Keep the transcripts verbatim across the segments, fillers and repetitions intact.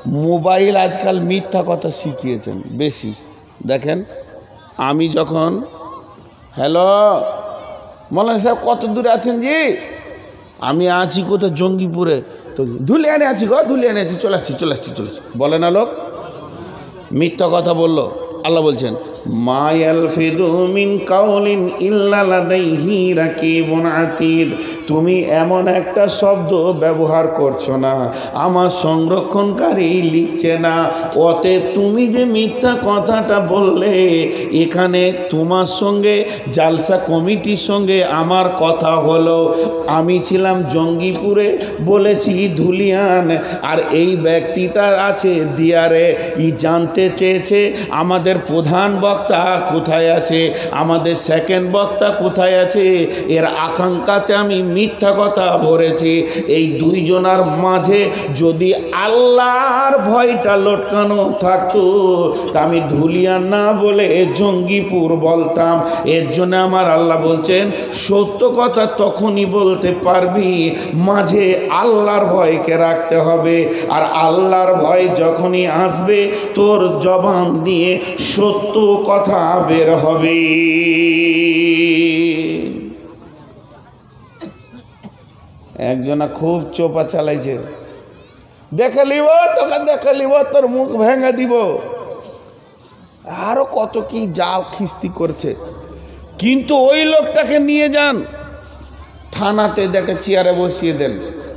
Mobile আজকাল মিথ্যা কথা শিখিয়েছেন বেশি। দেখেন আমি যখন হ্যালো মৌলানা সাহেব কত দূরে আছেন জি? আমি আছি কোথাও জঙ্গিপুরে, তো ধুলিয়ানে আছি গো, ধুলিয়ানে আছি, চলে আসছি চলে আসছি চলে আসছি বলে না লোক, মিথ্যা কথা বললো। আল্লাহ বলছেন মা ইয়ালফিযু মিন কাওলিন ইল্লা লাদাইহি রাকিবুন আতীদ, তুমি এমন একটা শব্দ ব্যবহার করছো না আমার সংরক্ষণকারী লিখছে না। অতএব তুমি যে মিথ্যা কথাটা বললে, এখানে তোমার সঙ্গে জালসা কমিটির সঙ্গে আমার কথা হলো, আমি ছিলাম জঙ্গিপুরে, বলেছি ধুলিয়ান, আর এই ব্যক্তিটার আছে দিয়ারে। ই জানতে চেয়েছে আমাদের প্রধান বক্তা কোথায় আছে, আমাদের সেকেন্ড বক্তা কোথায় আছে, এর আকাঙ্ক্ষাতে আমি মিথ্যা কথা ভরেছি। এই দুইজনার মাঝে যদি আল্লাহর ভয়টা লটকানো থাকতো তা আমি ধুলিয়ান না বলে জঙ্গিপুর বলতাম। এর জন্য আমার আল্লাহ বলছেন সত্য কথা তখনই বলতে পারবি মাঝে আল্লাহর ভয়কে রাখতে হবে, আর আল্লাহর ভয় যখনই আসবে তোর জবান দিয়ে সত্য কথা বের হবে। একজনা খুব চোপা চালাইছে, দেখে লিব তোকে, দেখে লিব তোর মুখ ভেঙে দিব, আরো কত কি যা খিস্তি করছে। কিন্তু ওই লোকটাকে নিয়ে যান থানাতে, দেখে চেয়ারে বসিয়ে দেন,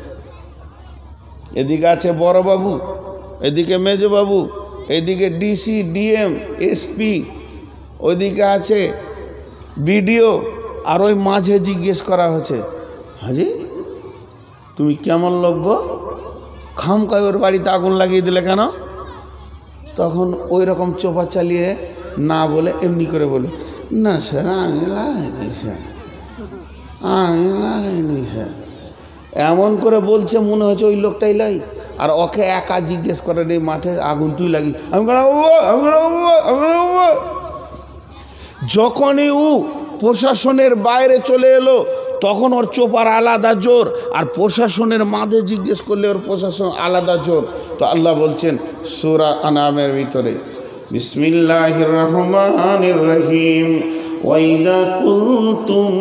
এদিকে আছে বড় বাবু, এদিকে মেজ বাবু, এদিকে ডিসি ডিএম এসপি, ওইদিকে আছে বিডিও, আর ওই মাঝে জিজ্ঞেস করা হচ্ছে হাজি তুমি কেমন লোক গো, খামকায় ওর বাড়িতে আগুন লাগিয়ে দিলে কেন? তখন ওই রকম চোপা চালিয়ে না বলে এমনি করে বলে না স্যার আমি লাগাইনি স্যার, আমি লাগাইনি স্যার, এমন করে বলছে মনে হচ্ছে ওই লোকটাই লাই। আর ওকে একা জিজ্ঞেস করে এই মাঠে আগুন তুই লাগি, আমি যখনই ও প্রশাসনের বাইরে চলে এলো তখন ওর চোপার আলাদা জোর, আর প্রশাসনের মাঝে জিজ্ঞেস করলে ওর প্রশাসন আলাদা জোর। তো আল্লাহ বলছেন সূরা আনামের ভিতরে বিসমিল্লাহির রহমানির রহিম ওয়াইদা কুনতুম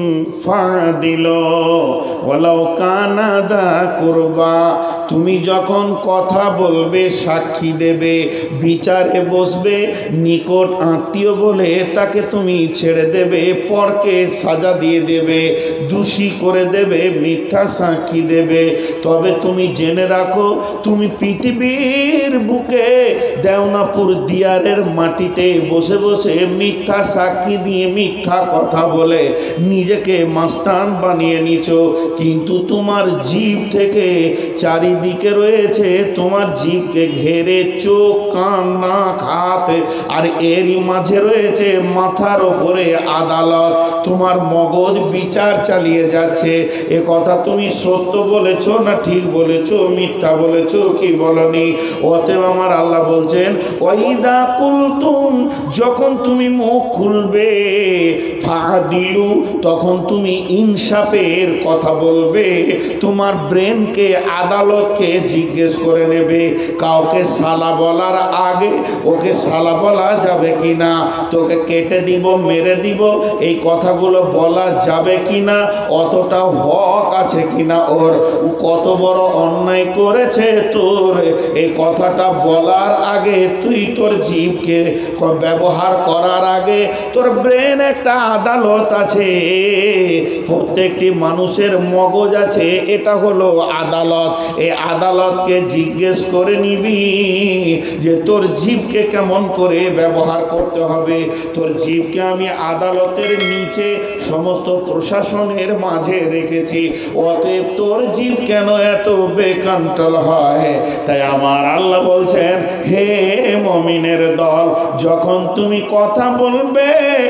ফাদিলু ওয়ালাউ কানা দা কুরবা, তুমি যখন কথা বলবে, সাক্ষী দেবে, বিচারে বসবে, নিকট আত্মীয় বলে তাকে তুমি ছেড়ে দেবে, পরকে সাজা দিয়ে দেবে, দোষী করে দেবে, মিথ্যা সাক্ষী দেবে, তবে তুমি জেনে রাখো তুমি পৃথিবীর বুকে দেওনাপুর দিয়ারের মাটিতে বসে বসে মিথ্যা সাক্ষী দিয়ে মিথ্যা কথা বলে নিজেকে মাস্তান বানিয়ে নিছো। কিন্তু তোমার জিভ থেকে চারি দিকে রয়েছে তোমার জিভকে ঘেরে চোখ, কান, নাক, হাত, আর এরই মাঝে রয়েছে মাথার ওপরে আদালত। তোমার মগজ বিচার চালিয়ে যাচ্ছে এ কথা তুমি সত্য বলেছো না ঠিক বলেছো, মিথ্যা বলেছো কি বলনি। অতএব আমার আল্লাহ বলছেন ওয়াইদা কুলতুম, যখন তুমি মুখ খুলবে, ফাদিলু, তখন তুমি ইনসাফের কথা বলবে। তোমার ব্রেনকে আদালতকে জিজ্ঞেস করে নেবে, কাউকে সালা বলার আগে ওকে সালা বলা যাবে কি না, তোকে কেটে দিব, মেরে দিব, এই কথাগুলো বলা যাবে কি না, অতটা হক আছে কিনা ওর, কত বড় অন্যায় করেছে তোর, এই কথাটা বলার আগে তুই তোর জিভকে ব্যবহার করার আগে তোর ব্রেন একটা আদালত আছে, প্রত্যেকটি মানুষের মগজ আছে, এটা হলো আদালত। এই আদালতকে জিজ্ঞেস করে নিবি যে তোর জিভকে কেমন করে ব্যবহার করতে হবে। তোর জিভকে আমি আদালতের নিচে সমস্ত প্রশাসনের মাঝে রেখেছি, অতএব তোর জিভ কেন এত বেকন্ট্রোল হয়। তাই আমার আল্লাহ বলছেন হে মুমিনের দল, যখন তুমি কথা বলবে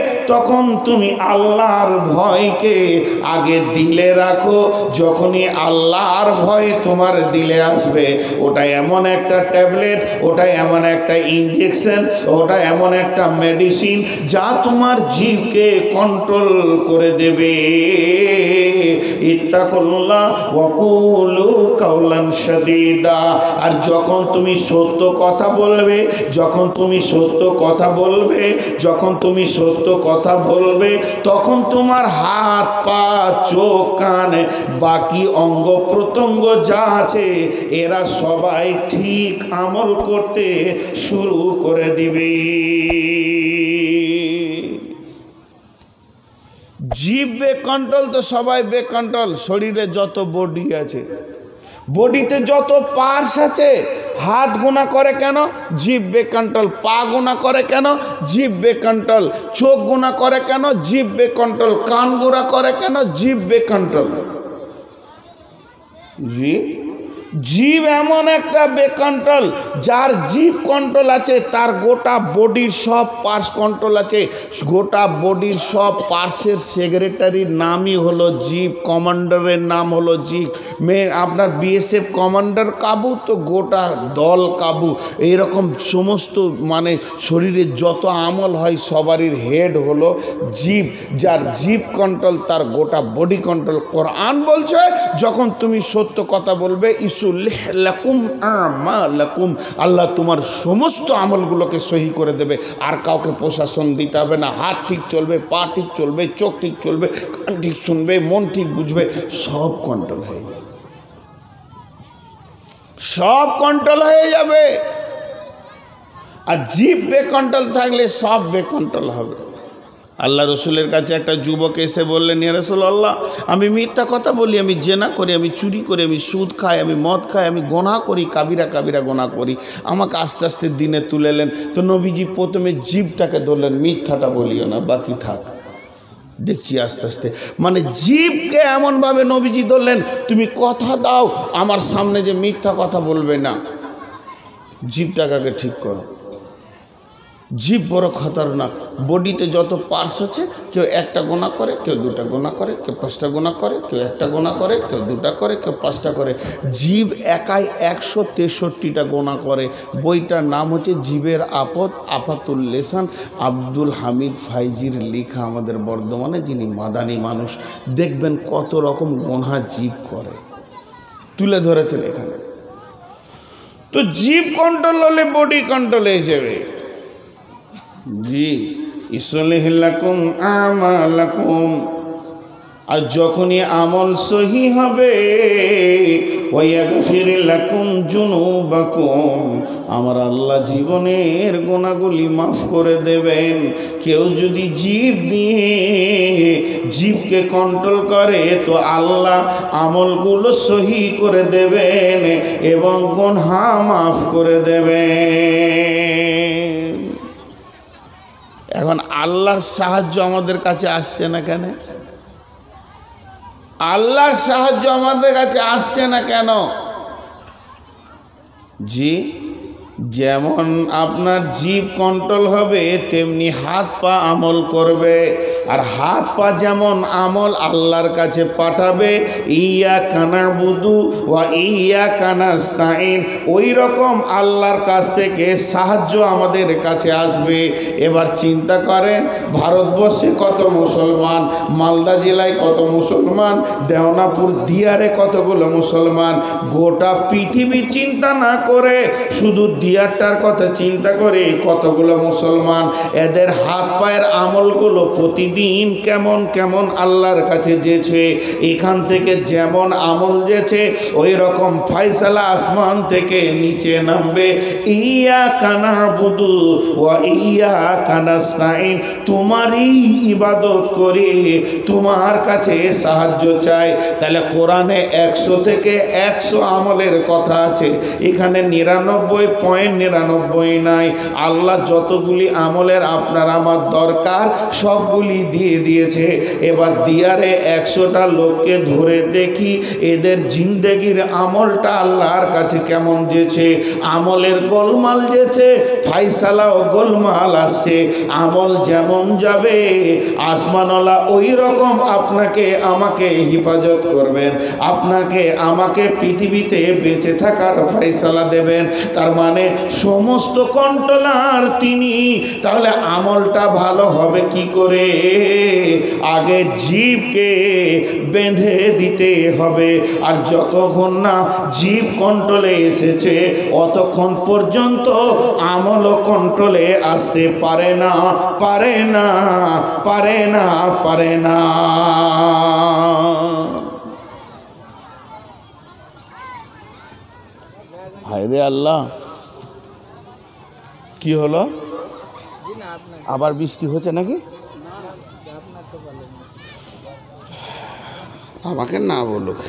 তখন তুমি আল্লাহর ভয়কে আগে দিলে রাখো। যখনই আল্লাহর ভয় তোমার দিলে আসবে, ওটা এমন একটা ট্যাবলেট, ওটা এমন একটা ইনজেকশন, ওটা এমন একটা মেডিসিন যা তোমার জীবকে কন্ট্রোল করে দেবে। ইত্তাকুল্লাহ ওয়া কুলু কাওলান সাদীদা। আর যখন তুমি সত্য কথা বলবে, যখন তুমি সত্য কথা বলবে, যখন তুমি সত্য কথা বলবে, তখন তোমার হাত পা চোখ কান বাকি অঙ্গ প্রত্যঙ্গ যা আছে এরা সবাই ঠিক আমল করতে শুরু করে দিবে। জীব বেকন্ট্রোল তো সবাই বেকন্ট্রোল। শরীরে যত বডি আছে, বডিতে যত পার্টস আছে, হাত গোনা করে কেন? জিভ বেকন্ট্রোল। পা গোনা করে কেন? জিভ বেকন্ট্রোল। চোখ গোনা করে কেন? জিভ বেকন্ট্রোল। কান গোনা করে কেন? জিভ বেকন্ট্রোল। জি, জীব এমন একটা বেকন্ট্রোল, যার জীব কন্ট্রোল আছে তার গোটা বডির সব পার্টস কন্ট্রোল আছে। গোটা বডির সব পার্টসের সেক্রেটারির নামই হলো জীব, কমান্ডারের নাম হলো জীব। মে আপনার বিএসএফ কমান্ডার কাবু, তো গোটা দল কাবু। এইরকম সমস্ত মানে শরীরের যত আমল হয় সবারই হেড হলো জীব। যার জীব কন্ট্রোল তার গোটা বডি কন্ট্রোল। কোরআন বলছে যখন তুমি সত্য কথা বলবে, লাকুম আমালাকুম, আল্লাহ তোমার সমস্ত আমলগুলোকে সহি করে দেবে। আর কাউকে প্রশাসন দিতে হবে না। হাত ঠিক চলবে, পা ঠিক চলবে, চোখ ঠিক চলবে, কান ঠিক শুনবে, মন ঠিক বুঝবে, সব কন্ট্রোল হয়ে যাবে, সব কন্ট্রোল হয়ে যাবে। আর জীব বেকন্ট্রোল থাকলে সব বেকন্ট্রোল হবে। আল্লাহ রসুলের কাছে একটা যুবক এসে বললেন, ইয়া রাসূলুল্লাহ, আমি মিথ্যা কথা বলি, আমি জেনা করি, আমি চুরি করি, আমি সুদ খাই, আমি মদ খাই, আমি গোনা করি, কাবিরা কাবিরা গোনা করি। আমাকে আস্তে আস্তে দিনে তুলেলেন। তো নবীজি প্রথমে জীবটাকে ধরলেন, মিথ্যাটা বলিও না, বাকি থাক। দেখছি আস্তে আস্তে মানে জীবকে এমনভাবে নবীজি ধরলেন, তুমি কথা দাও আমার সামনে যে মিথ্যা কথা বলবে না। জীবটাকে আগে ঠিক করো। জীব বড় খতরনাক। বডিতে যত পার্টস আছে, কেউ একটা গোনা করে, কেউ দুটা গোনা করে, কেউ পাঁচটা গোনা করে, কেউ একটা গোনা করে, কেউ দুটা করে, কেউ পাঁচটা করে। জীব একাই একশো তেষট্টিটা গোনা করে। বইটার নাম হচ্ছে জীবের আপদ আফাতুল লেসান, আব্দুল হামিদ ফাইজির লেখা, আমাদের বর্ধমানে, যিনি মাদানী মানুষ। দেখবেন কত রকম গোনা জীব করে, তুলে ধরেছেন এখানে। তো জীব কন্ট্রোল হলে বডি কন্ট্রোলে হিসেবে জি ইসলিহ লাকুম আমালাকুম। আর যখনই আমল সহি হবে, ওয়াগফির লাকুম যুনুবাকুম, আমার আল্লাহ জীবনের গুনাহগুলি মাফ করে দেবেন। কেউ যদি জীব দিয়ে জীবকে কন্ট্রোল করে, তো আল্লাহ আমলগুলো সহি করে দেবেন এবং গুনাহ মাফ করে দেবেন। এখন আল্লাহর সাহায্য আমাদের কাছে আসছে না কেন? আল্লাহর সাহায্য আমাদের কাছে আসছে না কেন? জি, যেমন আপনার জীব কন্ট্রোল হবে, তেমনি হাত পা আমল করবে। আর হাত পা যেমন আমল আল্লাহর কাছে পাঠাবে, ইয়্যাকা না'বুদু ওয়া ইয়্যাকা নাস্তাঈন, ওই রকম আল্লাহর কাছ থেকে সাহায্য আমাদের কাছে আসবে। এবার চিন্তা করেন, ভারতবর্ষে কত মুসলমান, মালদা জেলায় কত মুসলমান, দেওনাপুর দিয়ারে কতগুলো মুসলমান। গোটা পৃথিবী চিন্তা না করে শুধু দিয়ারটার কথা চিন্তা করে কতগুলো মুসলমান। এদের হাত পায়ের আমলগুলো প্রতিদিন কেমন কেমন আল্লাহর কাছে যেছে। এখান থেকে যেমন আমল যেছে, ওই রকম ফয়সালা আসমান থেকে নিচে নামবে। ইয়্যাকা না'বুদু ওয়া ইয়্যাকা নাস্তাঈন, তোমারই ইবাদত করি, তোমার কাছে সাহায্য চাই। তাহলে কোরআনে একশো থেকে একশো আমলের কথা আছে, এখানে নিরানব্বই পয়েন্ট নিরানব্বই নাই। আল্লাহ যতগুলি আমলের আপনার আমার দরকার সবগুলি দিয়ে দিয়েছে। এবার দিয়ারে একশোটা লোককে ধরে দেখি এদের জিন্দেগির আমলটা আল্লাহর কাছে কেমন যেছে। আমলের গোলমাল যেছে, ফাইসালাও গোলমাল আসছে। আমল যেমন যাবে আসমানওয়ালা ওই রকম আপনাকে আমাকে হেফাজত করবেন, আপনাকে আমাকে পৃথিবীতে বেঁচে থাকার ফাইসালা দেবেন। তার মানে সমস্ত কন্ট্রোলার তিনি। তাহলে আমলটা ভালো হবে কি করে? আগে জীবকে বেঁধে দিতে হবে। আর যতক্ষণ না জীব কন্ট্রোলে এসেছে অতক্ষণ পর্যন্ত আমলও কন্ট্রোলে আসতে পারে না, পারে না, পারে না, পারে না। হায় রে আল্লাহ, কি হলো? আবার বৃষ্টি হচ্ছে নাকি? আমাকে না বলুক।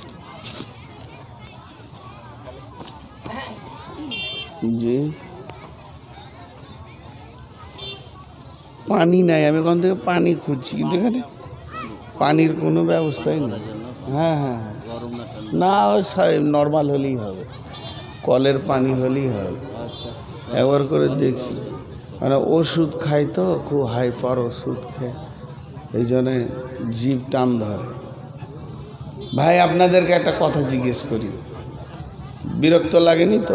জি পানি নাই, আমি ওখান থেকে পানি খুঁজছি কিন্তু এখানে পানির কোনো ব্যবস্থাই নেই। হ্যাঁ হ্যাঁ না, ওই নর্মাল হলেই হবে, কলের পানি হলেই হবে। একবার করে দেখছি, মানে ওষুধ খাই তো খুব হাইপার ওষুধ খেয়ে, এই জন্যে জিভ টান ধরে। ভাই আপনাদেরকে একটা কথা জিজ্ঞেস করি, বিরক্ত লাগেনি তো?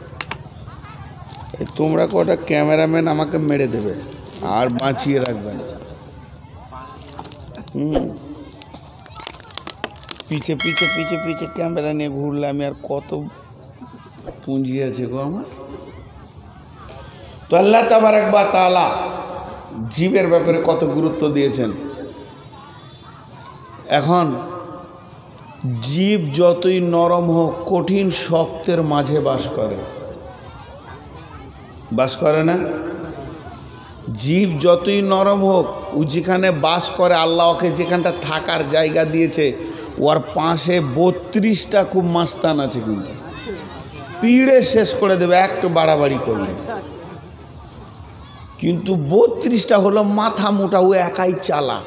এই তোমরা কটা ক্যামেরাম্যান আমাকে মেরে দেবে আর বাঁচিয়ে রাখবেন। হুম পিছে পিছে পিছে পিছে ক্যামেরা নিয়ে ঘুরলে আমি আর কত পুঁজি আছে গো আমার। তো আল্লাহ তাবারাক ওয়া তাআলা জীবের ব্যাপারে কত গুরুত্ব দিয়েছেন। এখন জীব যতই নরম হোক কঠিন শক্তের মাঝে বাস করে, বাস করে না? জীব যতই নরম হোক ও যেখানে বাস করে, আল্লাহ ওকে যেখানটা থাকার জায়গা দিয়েছে ওর পাশে বত্রিশটা খুব মাস্তান আছে, কিন্তু পিড়ে শেষ করে দেবে একটু বাড়াবাড়ি করলে। কিন্তু বত্রিশটা হলো মাথা মোটা, ও একাই চালাক।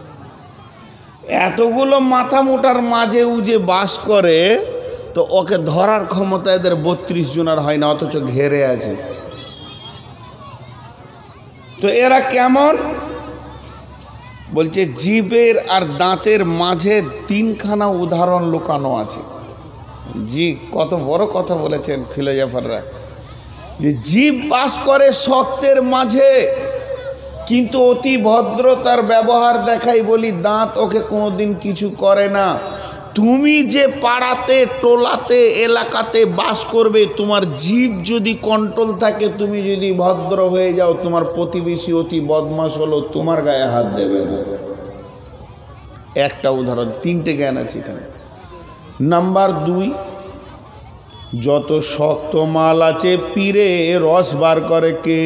এতগুলো মাথা মোটার মাঝে ও যে বাস করে, তো ওকে ধরার ক্ষমতা এদের বত্রিশ জনের হয় না, অথচ ঘেরে আছে। তো এরা কেমন? বলছে জিভের আর দাঁতের মাঝে তিনখানা উদাহরণ লুকানো আছে। জি কত বড় কথা বলেছেন ফিলোজফাররা, যে জীব বাস করে শক্তের মাঝে, কিন্তু অতি ভদ্রতার ব্যবহার দেখাই বলি দাঁত ওকে কোনোদিন কিছু করে না। তুমি যে পাড়াতে টোলাতে এলাকাতে বাস করবে, তোমার জীব যদি কন্ট্রোল থাকে, তুমি যদি ভদ্র হয়ে যাও, তোমার প্রতিবেশী অতি বদমাশ হলো তোমার গায়ে হাত দেবে না। একটা উদাহরণ, তিনটে জ্ঞান আছে এখানে। নাম্বার দুই, যত শক্ত মাল আছে পিরে রস বার করে কে?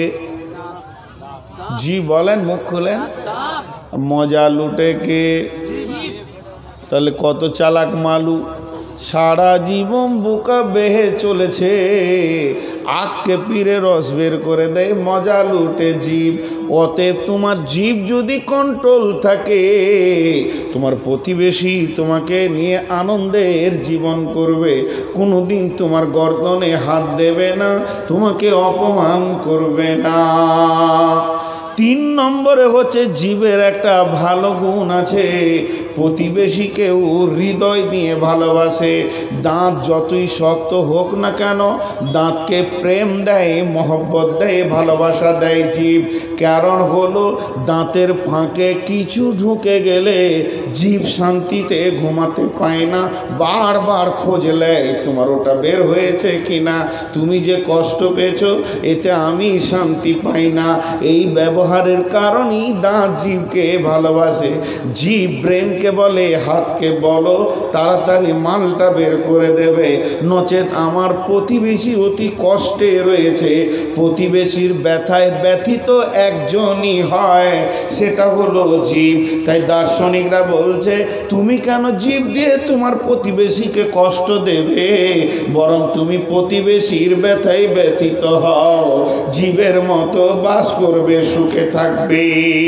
জি বলেন, মুখ খুলেন। মজা লুটে কে? তাহলে কত চালাক মালু, সারা জীবন বুকা বেহে চলেছে, আখকে পিরে রস বের করে দেয়, মজা লুটে জীব। অতএব তোমার জীব যদি কন্ট্রোল থাকে, তোমার প্রতিবেশী তোমাকে নিয়ে আনন্দের জীবন করবে, কোনোদিন তোমার গর্দনে হাত দেবে না, তোমাকে অপমান করবে না। তিন নম্বরে হচ্ছে জীবের একটা ভালো গুণ আছে, প্রতিবেশীকেও হৃদয় নিয়ে ভালোবাসে। দাঁত যতই শক্ত হোক না কেন, দাঁতকে প্রেম দেয়, মহব্বত দেয়, ভালোবাসা দেয় জীব। কারণ হলো দাঁতের ফাঁকে কিছু ঢুকে গেলে জীব শান্তিতে ঘুমাতে পায় না, বারবার খোঁজলে তোমার ওটা বের হয়েছে কিনা, তুমি যে কষ্ট পেয়েছো এতে আমি শান্তি পাই না। এই ব্যবহারের কারণেই দাঁত জীবকে ভালোবাসে। জীব ব্রেন মেয়েকে বলে হাতকে বলো তাড়াতাড়ি মালটা বের করে দেবে, নচেত আমার প্রতিবেশী অতি কষ্টে রয়েছে। প্রতিবেশীর ব্যথায় ব্যথিত একজনই হয়, সেটা হলো জীব। তাই দার্শনিকরা বলছে তুমি কেন জীব দিয়ে তোমার প্রতিবেশীকে কষ্ট দেবে, বরং তুমি প্রতিবেশীর ব্যথায় ব্যথিত হও, জীবের মতো বাস করবে, সুখে থাকবে।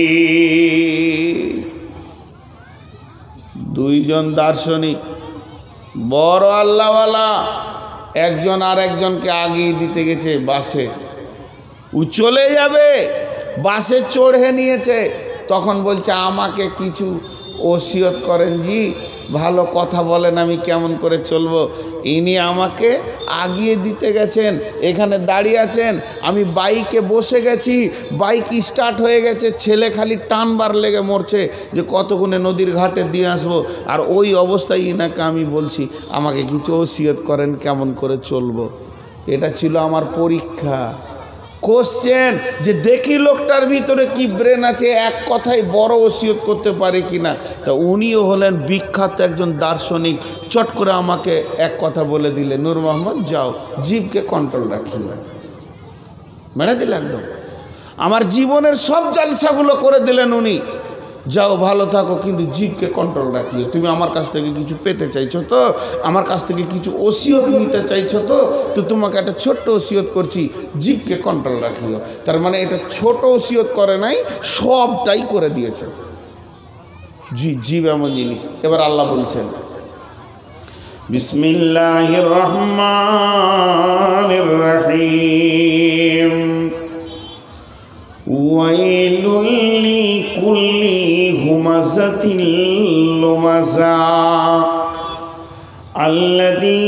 দুইজন দার্শনিক বড় আল্লাহওয়ালা, একজন আর একজনকে আগিয়ে দিতে গেছে বাসে, ও চলে যাবে, বাসে চড়ে নিয়েছে। তখন বলছে আমাকে কিছু ওসিয়ত করেন জি, ভালো কথা বলেন, আমি কেমন করে চলবো। ইনি আমাকে আগিয়ে দিতে গেছেন, এখানে দাঁড়িয়ে আছেন, আমি বাইকে বসে গেছি, বাইক স্টার্ট হয়ে গেছে, ছেলে খালি টানবার লেগে মরছে যে কতক্ষণে নদীর ঘাটে দিয়ে আসবো। আর ওই অবস্থায় ইনাকে আমি বলছি আমাকে কিছু ওসিয়ত করেন কেমন করে চলবো। এটা ছিল আমার পরীক্ষা, কোশ্চেন, যে দেখি লোকটার ভিতরে কি ব্রেন আছে, এক কথায় বড় ওসিয়ত করতে পারে কিনা। তা উনিও হলেন বিখ্যাত একজন দার্শনিক, চট করে আমাকে এক কথা বলে দিলে, নূর মোহাম্মদ যাও জীবকে কন্ট্রোল রাখিও। মেরে দিলে একদম, আমার জীবনের সব জালসাগুলো করে দিলেন উনি, যাও ভালো থাকো কিন্তু জীবকে কন্ট্রোল রাখিও। তুমি আমার কাছ থেকে কিছু পেতে চাইছো তো, আমার কাছ থেকে কিছু ওসিয়ত নিতে চাইছো তো, তো তোমাকে একটা ছোট্ট ওসিয়ত করছি, জীবকে কন্ট্রোল রাখিও। তার মানে এটা ছোট ওসিয়ত করে নাই, সবটাই করে দিয়েছে। জি, জীব এমন জিনিস। এবার আল্লাহ বলছেন বিসমিল্লাহির রহমানির রহিম, ওয়াইলুল লিকুল্লি হুমাযাতিল লুমাযা আল্লাযী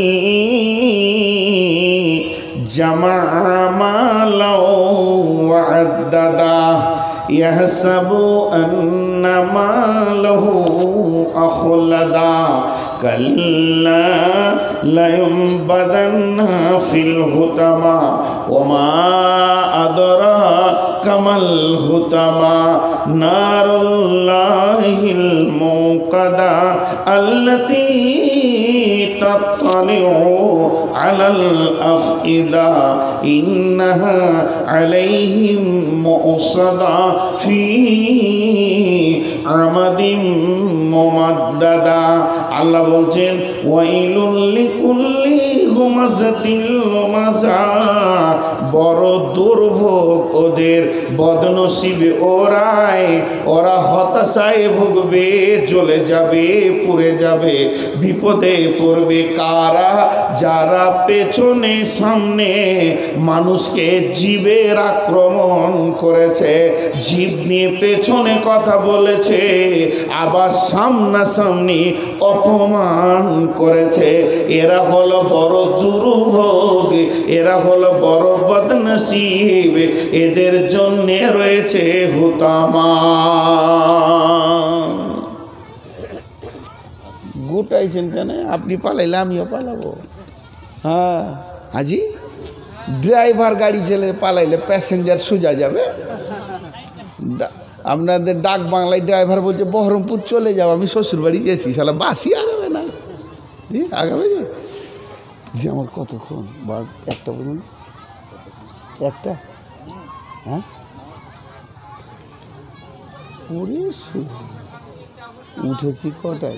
জামা'a মালাও ওয়া আদ্দাদা ইয়াহসাবু আন্না মালাহু আখলাদা কাল্লা লায়ুনবাযান্না ফিল হুতামা ওয়া মা আদরাকা মাল হুতামা নারুল্লাহিল মুকাদা আল্লাতী তাত্তালিউ আলাল আফইদা ইন্নাহা আলাইহিম মুসাদা ফি আমাদিন মুমাদ্দাদা। আল্লাহ বলছেন ওয়াইলুল লিকুল্লি হুমাযাতিল লুমাযা, বড় দুর্ভোগ ওদের, বদনসিবে ওরাই, ওরা হতাশায় ভুগবে, জ্বলে যাবে, পুড়ে যাবে, বিপদে পড়বে। কারা? যারা পেছনে সামনে মানুষকে জীবের আক্রমণ করেছে, জীব নিয়ে পেছনে কথা বলেছে, আবার সামনাসামনি অপমান করেছে, এরা হলো বড় দুর্ভোগ, এরা হলো বড় বদনসিব, এদের জন্য রয়েছে হুতামা। গোটাইছেন কেন? আপনি পালাইলে আমিও পালাবো। হ্যাঁ হাজি, ড্রাইভার গাড়ি ছেলে পালাইলে প্যাসেঞ্জার সোজা যাবে। আপনাদের ডাক বাংলায় ড্রাইভার বলছে বহরমপুর চলে যাও, আমি শ্বশুর বাড়ি গেছি, সালা বাসি আগাবে না। জি আগাবে যে জি আমার কতক্ষণ? বার একটা পর্যন্ত, একটা, হ্যাঁ উঠেছি কটায়?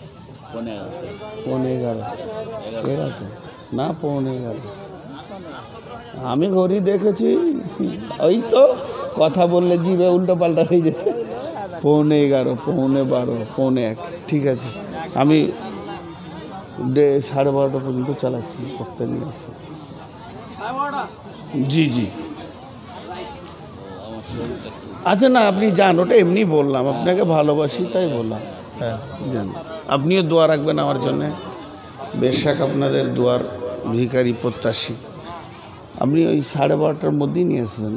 পৌনে এগারো, এগারোটা না পৌনে এগারো। আমি ঘড়ি দেখেছি, ওই তো কথা বললে জিভে উল্টো পাল্টা হয়ে গেছে। পৌনে এগারো, পৌনে বারো, পৌনে এক, ঠিক আছে। আমি সাড়ে বারোটা পর্যন্ত চালাচ্ছি, বক্তা নিয়ে আসছি। জি জি আচ্ছা, না আপনি যান, ওটা এমনি বললাম, আপনাকে ভালোবাসি তাই বললাম। হ্যাঁ যান, আপনিও দোয়া রাখবেন আমার জন্যে, বেশাক আপনাদের দোয়ার ভিখারি প্রত্যাশী। আপনি ওই সাড়ে বারোটার মধ্যেই নিয়ে আসবেন।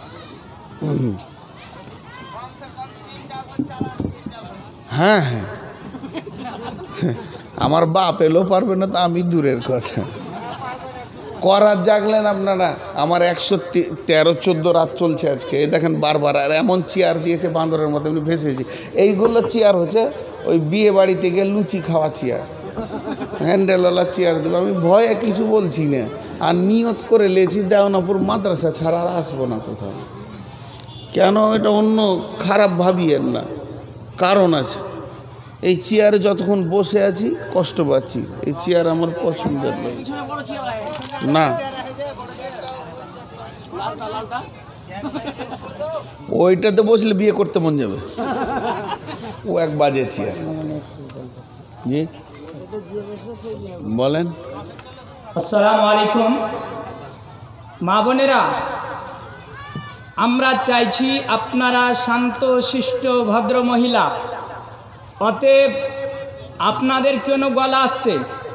হ্যাঁ হ্যাঁ হ্যাঁ, আমার বাপ এলো পারবে না, তো আমি দূরের কথা। করার জাগলেন আপনারা। আমার একশো তেরো চোদ্দো রাত চলছে আজকে, এই দেখেন বারবার, আর এমন চেয়ার দিয়েছে বান্দরের মতো, এমনি ভেসেছি। এইগুলো চেয়ার হচ্ছে ওই বিয়ে বাড়িতে গিয়ে লুচি খাওয়া চেয়ার, হ্যান্ডেলওয়ালা চেয়ার দেবো। আমি ভয়ে কিছু বলছি না, আর নিয়ত করে লেছি দেওনাপুর মাদ্রাসা ছাড়া আর আসবো না কোথাও। কেন এটা অন্য খারাপ ভাবিয়েন না, কারণ আছে। এই চেয়ারে যতক্ষণ বসে আছি কষ্ট পাচ্ছি, এই চেয়ার আমার পছন্দের না। ওইটাতে বসলে বিয়ে করতে মন যাবে, ও এক বাজে চেয়ার। জি বলেন। আসসালামু আলাইকুম। মা বোনেরা, আমরা চাইছি আপনারা শান্ত শিষ্ট ভদ্র মহিলা, অতএব আপনাদের কেন গলা আসছে?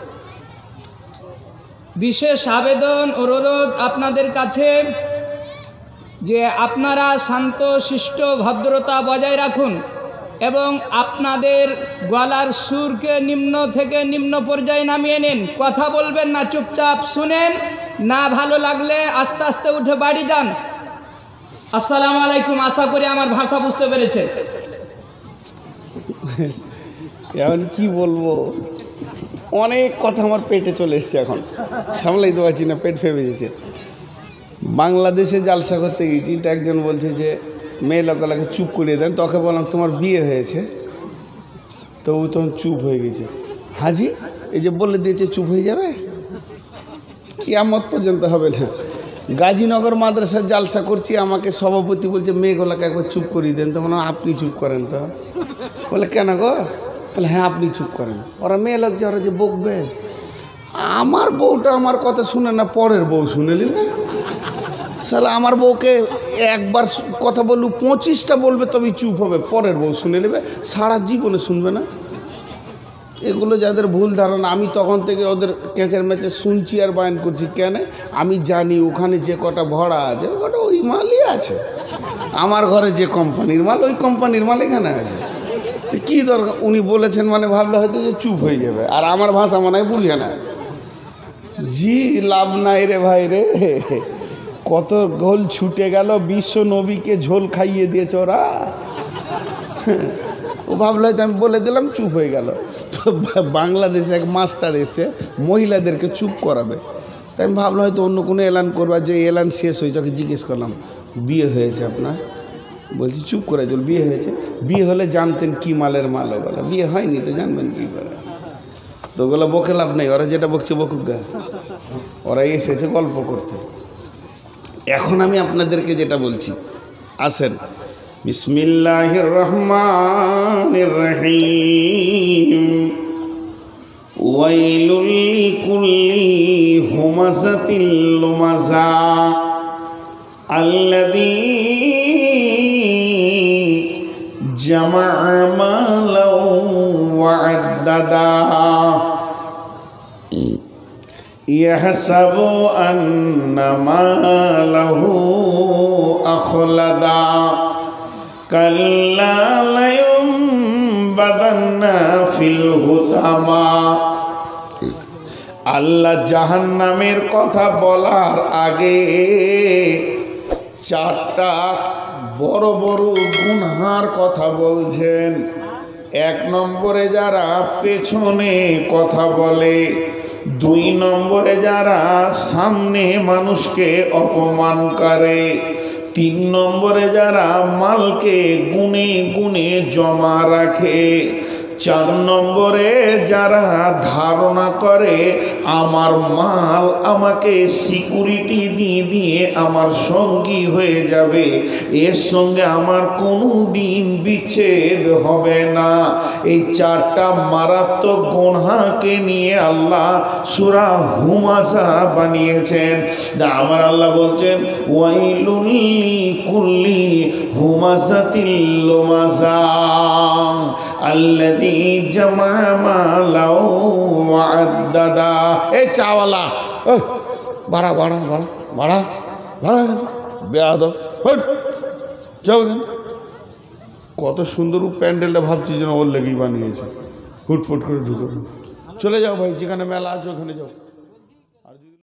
বিশেষ আবেদন ও অনুরোধ আপনাদের কাছে যে আপনারা শান্ত শিষ্ট ভদ্রতা বজায় রাখুন এবং আপনাদের গলার সুরকে নিম্ন থেকে নিম্ন পর্যায়ে নামিয়ে নিন। কথা বলবেন না, চুপচাপ শুনেন, না ভালো লাগলে আস্তে আস্তে উঠে বাড়ি যান। আসসালামু আলাইকুম। আশা করি আমার ভাষা বুঝতে পেরেছেন। এখন কি বলবো, অনেক কথা আমার পেটে চলে এসছে, এখন সামলাইতে পারছি না, পেট ফেপে যেছে। বাংলাদেশে জালসা করতে গেছি, তো একজন বলছে যে মেয়ে লোকগুলোকে চুপ করিয়ে দেন। তোকে বললাম তোমার বিয়ে হয়েছে, তো ও তখন চুপ হয়ে গেছে। হাজি এই যে বলে দিয়েছে চুপ হয়ে যাবে, কিয়ামত পর্যন্ত হবে না। গাজীনগর মাদ্রাসার জালসা করছি, আমাকে সভাপতি বলছে মেয়েগুলোকে একবার চুপ করিয়ে দেন। তো মনে আপনি চুপ করেন। তো বলে কেন গো? তাহলে হ্যাঁ আপনি চুপ করেন। ওরা মেয়ে লোক যে ওরা যে বকবে, আমার বউটা আমার কথা শুনে না, পরের বউ শুনে নিলে সালা আমার বউকে একবার কথা বললু পঁচিশটা বলবে তবে চুপ হবে, পরের বউ শুনে নেবে, সারা জীবনে শুনবে না। এগুলো যাদের ভুল ধারণা, আমি তখন থেকে ওদের ক্যাঁচের ম্যাচে শুনছি আর বায়ন করছি। কেন? আমি জানি ওখানে যে কটা ভরা আছে ওটা ওই মালই আছে, আমার ঘরে যে কোম্পানির মাল ওই কোম্পানির মাল এখানে আছে। কী দরকার? উনি বলেছেন মানে ভাবলে হয়তো যে চুপ হয়ে যাবে, আর আমার ভাষা মনে হয় বুঝে না। জি লাভ নাই রে ভাই রে, কত গোল ছুটে গেল, বিশ্ব নবীকে ঝোল খাইয়ে দিয়েছে ওরা। ও ভাবলো হয়তো আমি বলে দিলাম, চুপ হয়ে গেল। তো বাংলাদেশে এক মাস্টার এসে মহিলাদেরকে চুপ করাবে, তাই আমি ভাবলাম হয়তো অন্য কোনো এলান করবা, যে এলান শেষ হয়েছে। ওকে জিজ্ঞেস করলাম বিয়ে হয়েছে আপনার? বলছি চুপ করে দিল, বিয়ে হয়েছে। বিয়ে হলে জানতেন কি মালের মাল, ওগুলো বিয়ে হয়নি তো জানবেন কী করে? তো ওগুলো বকে লাভ নেই, ওরা যেটা বকছে বকুক গা, ওরা এসেছে গল্প করতে। এখন আমি আপনাদেরকে যেটা বলছি, আসেন। বিসমিল্লাহির রহমানির রহিম। ওয়াইলুল লিকুল্লি হুমাযাতিল লুমাযা আল্লাযী জামা'a মালাও ওয়া আদ্দাদা ইয়াহসাবু আন্না মালাহু আখলাদা কাল্লা লায়ুমবাদান্না ফিল হুতামা। আল্লাহ জাহান্নামের কথা বলার আগে চারটা বড় বড় গুনহার কথা বলছেন। এক নম্বরে যারা পেছনে কথা বলে, দুই নম্বরে যারা সামনে মানুষকে অপমান করে, তিন নম্বরে যারা মালকে গুনে গুনে জমা রাখে, চার নম্বরে যারা ধারণা করে আমার মাল আমাকে সিকিউরিটি দিয়ে দিয়ে আমার সঙ্গী হয়ে যাবে, এর সঙ্গে আমার কোনো দিন বিচ্ছেদ হবে না। এই চারটা মারাত্মক গুনহাকে নিয়ে আল্লাহ সূরা হুমাযা বানিয়েছেন। আমার আল্লাহ বলছেন ওয়াইলুল লিকুল্লি হুমাযাতিল লুমাযা আল্লাযী জামা'a মালাও ওয়া আদ্দাদা। এই চাওয়ালা, ওই বাড়া বাড়া বাড়া বাড়া বাড়া বেয়াদব, যাও। কত সুন্দর প্যান্ডেলটা ভাবছি যেন ওর লেগেই বানিয়েছে, হুটফুট করে ঢুকে চলে যাও ভাই, যেখানে মেলা আছে ওখানে যাও।